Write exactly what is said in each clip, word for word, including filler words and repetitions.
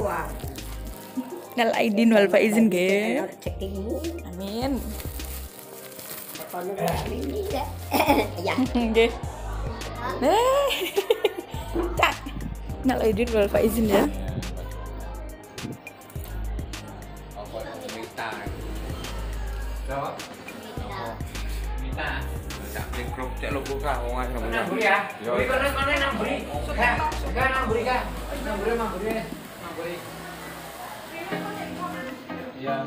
Nal aidin wal faizin nggih. Amin. Ya. Nggih. Eh. Cak. Nal aidin wal faizin ya. Apa Mita? Loh? Mita. Cak beli grup cek lo buka wong ae sama. Nang buri ya. Buri kono kono nang buri. Suka. Suka nang buri ka. Nang buri mah buri. Nang buri. Iya.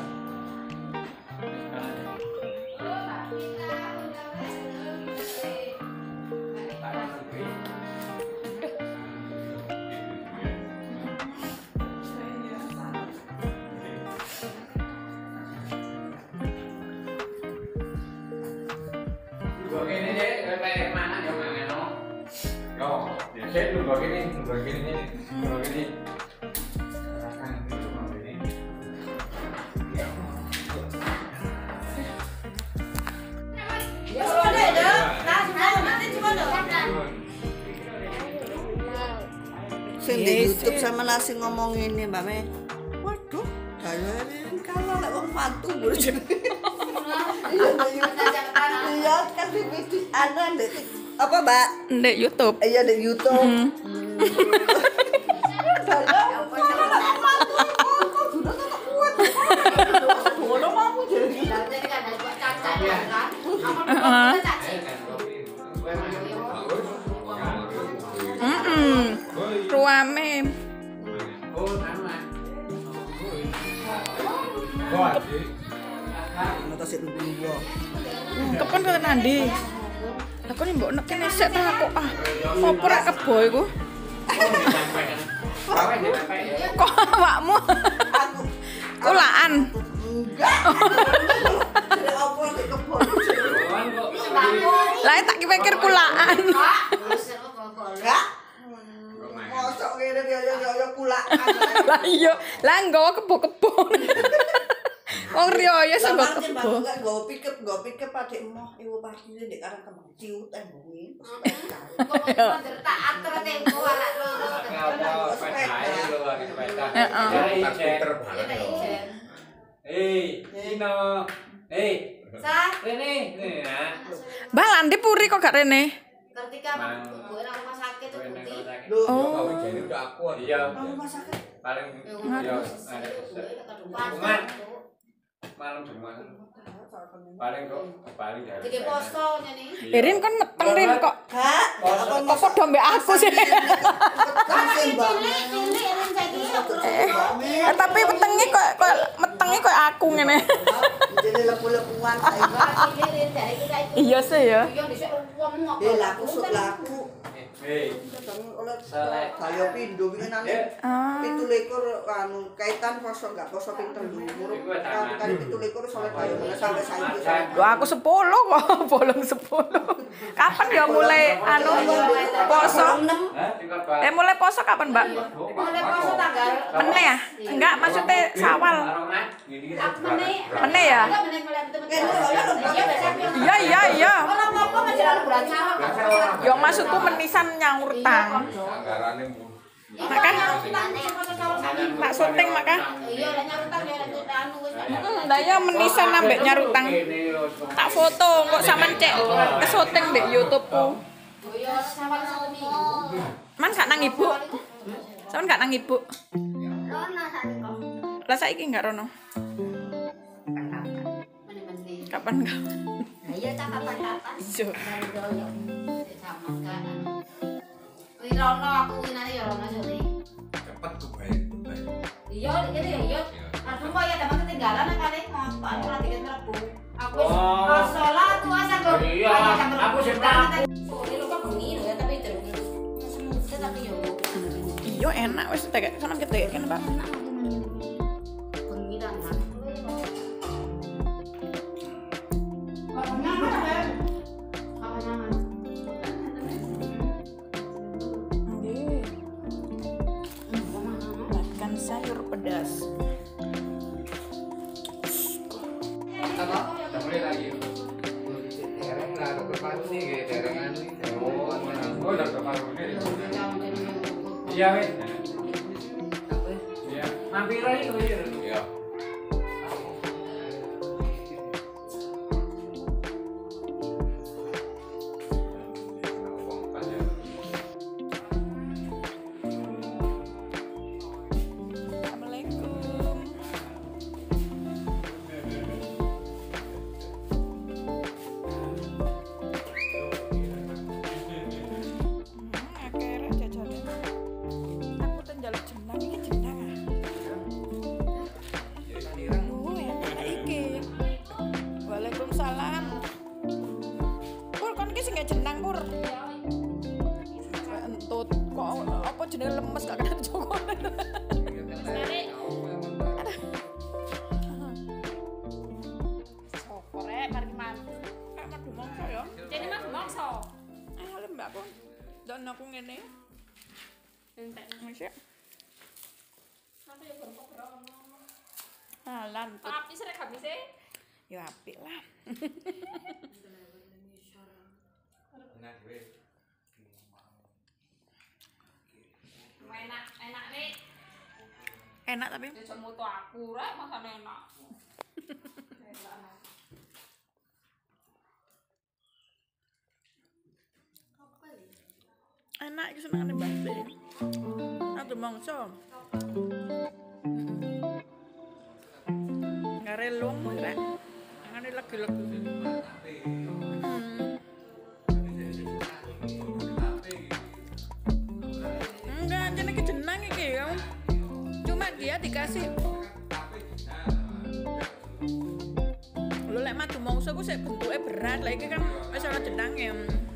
Begini deh, kayak mana yang mana no? Yo, saya dulu begini, begini, begini. Sing di YouTube sama nasi ngomong ini Mbak Me. Waduh, bayarin kalau lek wong mantu lho jenenge. Iya, kan di video ana ndek apa, Mbak? Ndek YouTube. Iya, di YouTube. Mm-mm. Ruame. Oh, nama. Nata sik nunggu. Kapan kok nandi? Aku nih mbok nek kene sik ta kok ah. Opo rek kebo iku? Kok awakmu? Aku Kulaan. enggak. Apa nek kebon? Lah tak pikir kulaan. Enggak. Mosok ngene yo yo yo kulaan. Lah iya, lah nggawa kebo-kebo. Wong riyo sing nggawa kebo. Enggak nggawa pikep, nggawa pikep adek emoh iku parkire ndek karang kemang ciut ae bengi. Hei, Cino. Hei. Sa, Rene, nih ya. Mbak Landi puri kok gak rene? ketika bu nang rumah sakit tuh putih. Lho, Oh, jadi udah aku. Iya. rumah sakit. Paling iya ada. Kuman. Malam cuma paling kok paling dari. Jadi poso nih. Irin kan meteng Rin kok. Kak, Kok podo mbek aku sih. Eh, tapi metenge kok kok metenge kok aku ngene. Jadi lepu-lepuan saiki. Iya sih ya. Eh, laku sok laku. Hei. Oleh kaya pindho wingi nang Ah. pitu likur anu kaitan poso enggak poso pinter dulu. Kan kan pitu likur soleh kaya mana sampai saiki. Wah, aku sepuluh kok, bolong sepuluh. Kapan ya mulai anu poso? Eh mulai poso kapan, Mbak? Mulai poso tanggal. Mene ya? Enggak, maksudnya Sawal. Mene ya? Iya, iya, iya. Orang apa menjelang bulan Sawal. Yo maksudku menisan nyaur tang. Anggarane Maka tak syuting maka. Iya, lah nyarutang ya anu wis. Hmm, lah ya menisan ambek nyarutang. Tak foto kok sampean cek ke syuting di YouTube-ku. Iya, Sawal satu minggu. Man gak nang ibu. Sampean gak nang ibu. Rono sakit kok. Lah saiki enggak rono. Meni-meni. Kapan kapan? Iya, tak kapan-kapan. Iya. Sama kan. Wis rono aku winane ya rono sore. cepet tuh baik baik. Iya, ini ya iya. Aduh kok ya teman ketinggalan nek kali ngopo aku lagi mlebu. Aku wis Oh. pas salat tuh asal kok. Iya, aku sih tahu. Sore lu kok bengi lho ya tapi terus. Semut tapi yo. Iya enak wis tak sono kita kan Pak. Bengi dan kan. Makan sayur pedas. Apa? Udah mulai lagi. Dereng lah, dokter Paru nih, kayak derengan nih. Oh, oh, dokter Paru nih. Iya, wes. Iya. Iya. Assalamualaikum. Hmm, akhirnya jajannya. Aku tuh njaluk jenang, ini jenang ah. Oh, enak iki. Waalaikumsalam. Pur, kon iki sing gak jenang, Pur. Entut kok apa jenenge lemes gak kena cokol. Sopore mari mantu. Kayak madu mongso ya. Jadi mah mongso. Ah, lem mbak pun. Dan aku ngene. Entek. Masya. Sampe yo berkobro. Ah, lantut. Tapi sering habis e. Ya apik lah. Enak weh. Enak, enak nih. Enak tapi Dia cuma moto aku, rek masa enak. enak iki senengane Mbak Teh. Madu mongso. Ngarelung rek. Angane legi-legi. Enggak, jenenge iki jenang iki ya. Cuma dia dikasih. Lu lek madu mongso ku sik bentuke berat, lah iki kan wis ana jenenge.